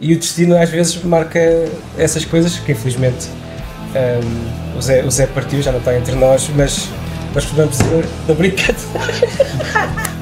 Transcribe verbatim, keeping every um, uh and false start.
e o destino às vezes marca essas coisas que infelizmente um, o, Zé, o Zé partiu, já não está entre nós, mas nós podemos dizer, estou brincando.